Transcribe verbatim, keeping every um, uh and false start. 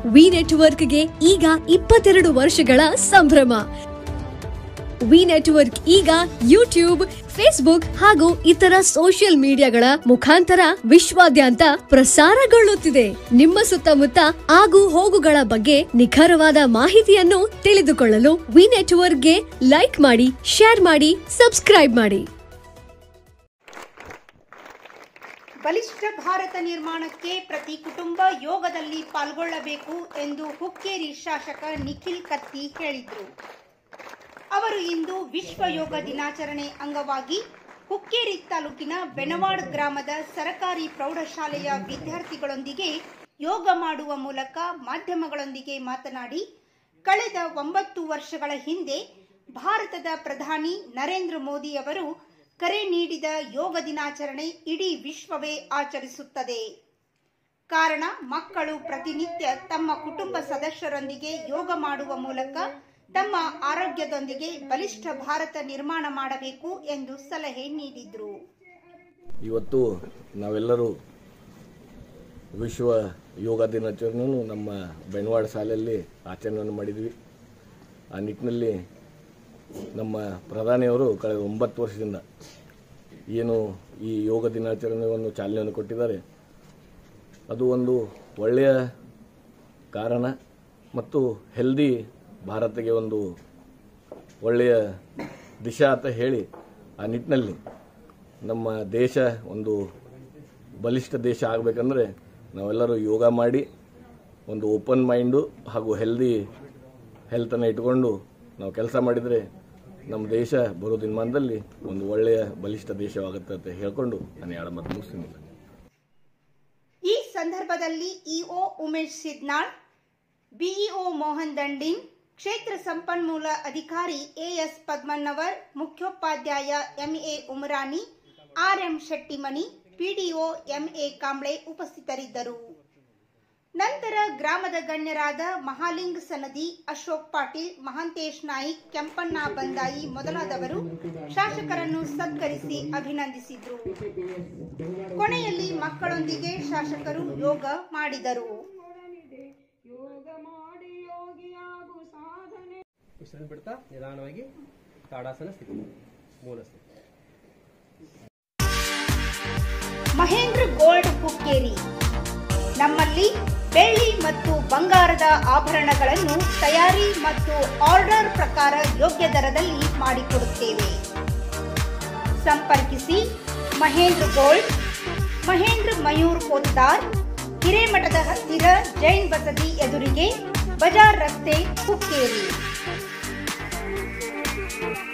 V ನೆಟ್ವರ್ಕ್ಗೆ ಈಗ ಇಪ್ಪತ್ತೆರಡು ವರ್ಷಗಳ ಸಂಭ್ರಮ. ವಿ ನೆಟ್ವರ್ಕ್ ಈಗ ಯೂಟ್ಯೂಬ್, ಫೇಸ್ಬುಕ್ ಹಾಗೂ ಇತರ ಸೋಷಿಯಲ್ ಮೀಡಿಯಾಗಳ ಮುಖಾಂತರ ವಿಶ್ವಾದ್ಯಂತ ಪ್ರಸಾರಗೊಳ್ಳುತ್ತಿದೆ. ನಿಮ್ಮ ಸುತ್ತಮುತ್ತ ಆಗು ಹೋಗುಗಳ ಬಗ್ಗೆ ನಿಖರವಾದ ಮಾಹಿತಿಯನ್ನು ತಿಳಿದುಕೊಳ್ಳಲು ವಿ ನೆಟ್ವರ್ಕ್ಗೆ ಲೈಕ್ ಮಾಡಿ, ಶೇರ್ ಮಾಡಿ, ಸಬ್ಸ್ಕ್ರೈಬ್ ಮಾಡಿ. ಬಲಿಷ್ಠ ಭಾರತ ನಿರ್ಮಾಣಕ್ಕೆ ಪ್ರತಿ ಕುಟುಂಬ ಯೋಗದಲ್ಲಿ ಪಾಲ್ಗೊಳ್ಳಬೇಕು ಎಂದು ಹುಕ್ಕೇರಿ ಶಾಸಕ ನಿಖಿಲ್ ಕತ್ತಿ ಹೇಳಿದರು. ಅವರು ಇಂದು ವಿಶ್ವ ಯೋಗ ದಿನಾಚರಣೆ ಅಂಗವಾಗಿ ಹುಕ್ಕೇರಿ ತಾಲೂಕಿನ ಬೆನವಾಡ್ ಗ್ರಾಮದ ಸರಕಾರಿ ಪ್ರೌಢಶಾಲೆಯ ವಿದ್ಯಾರ್ಥಿಗಳೊಂದಿಗೆ ಯೋಗ ಮಾಡುವ ಮೂಲಕ ಮಾಧ್ಯಮಗಳೊಂದಿಗೆ ಮಾತನಾಡಿ, ಕಳೆದ ಒಂಬತ್ತು ವರ್ಷಗಳ ಹಿಂದೆ ಭಾರತದ ಪ್ರಧಾನಿ ನರೇಂದ್ರ ಮೋದಿ ಅವರು ಕರೆ ನೀಡಿದ ಯೋಗ ದಿನಾಚರಣೆ ಇಡೀ ವಿಶ್ವವೇ ಆಚರಿಸುತ್ತದೆ. ಕಾರಣ, ಮಕ್ಕಳು ಪ್ರತಿನಿತ್ಯ ತಮ್ಮ ಕುಟುಂಬ ಸದಸ್ಯರೊಂದಿಗೆ ಯೋಗ ಮಾಡುವ ಮೂಲಕ ತಮ್ಮ ಆರೋಗ್ಯದೊಂದಿಗೆ ಬಲಿಷ್ಠ ಭಾರತ ನಿರ್ಮಾಣ ಮಾಡಬೇಕು ಎಂದು ಸಲಹೆ ನೀಡಿದರು. ಇವತ್ತು ನಾವೆಲ್ಲರೂ ವಿಶ್ವ ಯೋಗ ದಿನಾಚರಣೆಯನ್ನು ನಮ್ಮ ಬೆನವಾಡ ಶಾಲೆಯಲ್ಲಿ ಆಚರಣೆಯನ್ನು ಮಾಡಿದ್ವಿ. ಆ ನಿಟ್ಟಿನಲ್ಲಿ ನಮ್ಮ ಪ್ರಧಾನಿಯವರು ಕಳೆದ ಒಂಬತ್ತು ವರ್ಷದಿಂದ ಏನು ಈ ಯೋಗ ದಿನಾಚರಣೆಯನ್ನು ಚಾಲನೆಯನ್ನು ಕೊಟ್ಟಿದ್ದಾರೆ, ಅದು ಒಂದು ಒಳ್ಳೆಯ ಕಾರಣ ಮತ್ತು ಹೆಲ್ದಿ ಭಾರತಕ್ಕೆ ಒಂದು ಒಳ್ಳೆಯ ದಿಶಾ ಅಂತ ಹೇಳಿ ಆ ನಿಟ್ಟಿನಲ್ಲಿ ನಮ್ಮ ದೇಶ ಒಂದು ಬಲಿಷ್ಠ ದೇಶ ಆಗಬೇಕಂದ್ರೆ ನಾವೆಲ್ಲರೂ ಯೋಗ ಮಾಡಿ ಒಂದು ಓಪನ್ ಮೈಂಡು ಹಾಗೂ ಹೆಲ್ದಿ ಹೆಲ್ತನ್ನು ಇಟ್ಕೊಂಡು ನಾವು ಕೆಲಸ ಮಾಡಿದರೆ ನಮ್ಮ ದೇಶ ಬರೋ ದಿನಮಾನದಲ್ಲಿ ಒಂದು ಒಳ್ಳೆಯ ಬಲಿಷ್ಠ ದೇಶವಾಗುತ್ತೆ ಅಂತ ಹೇಳ್ಕೊಂಡು ನಾನು ಎರಡು ಮಾತು ಮುಗಿಸ್ತೀನಿ. ಈ ಸಂದರ್ಭದಲ್ಲಿ ಇಒ ಉಮೇಶ್ ಸಿದ್ನಾಳ್, ಬಿಇಒ ಮೋಹನ್ ದಂಡಿನ್, ಕ್ಷೇತ್ರ ಸಂಪನ್ಮೂಲ ಅಧಿಕಾರಿ ಎಎಸ್ ಪದ್ಮನ್ನವರ್, ಮುಖ್ಯೋಪಾಧ್ಯಾಯ M A Umarani, R M Shettimani, PDO M A Kamble ಉಪಸ್ಥಿತರಿದ್ದರು. ನಂತರ ಗ್ರಾಮದ ಗಣ್ಯರಾದ ಮಹಾಲಿಂಗ್ ಸನದಿ, ಅಶೋಕ್ ಪಾಟೀಲ್, ಮಹಾಂತೇಶ್ ನಾಯ್ಕ್, ಕೆಂಪಣ್ಣ ಬಂದಾಯಿ ಮೊದಲಾದವರು ಶಾಸಕರನ್ನು ಸತ್ಕರಿಸಿ ಅಭಿನಂದಿಸಿದರು. ಕೊನೆಯಲ್ಲಿ ಮಕ್ಕಳೊಂದಿಗೆ ಶಾಸಕರು ಯೋಗ ಮಾಡಿದರು. ಬಿಡ್ತಾ ನಿಧಾನವಾಗಿ ತಾಡಾಸನ ಸ್ಥಿತಿ ಮೂಲ ಸ್ಥಿತಿ. ಮಹೇಂದ್ರ ಗೋಲ್ಡ್ ಹುಕ್ಕೇರಿ. ನಮ್ಮಲ್ಲಿ ಬೆಳ್ಳಿ ಮತ್ತು ಬಂಗಾರದ ಆಭರಣಗಳನ್ನು ತಯಾರಿ ಮತ್ತು ಆರ್ಡರ್ ಪ್ರಕಾರ ಯೋಗ್ಯ ದರದಲ್ಲಿ ಮಾಡಿಕೊಡುತ್ತೇವೆ. ಸಂಪರ್ಕಿಸಿ ಮಹೇಂದ್ರ ಗೋಲ್ಡ್, ಮಹೇಂದ್ರ ಮಯೂರ್ ಪೋತ್ತಾರ್, ಹಿರೇಮಠದ ಹತ್ತಿರ ಜೈನ್ ಬಸದಿ ಎದುರಿಗೆ, ಬಜಾರ್ ರಸ್ತೆ, ಹುಕ್ಕೇರಿ.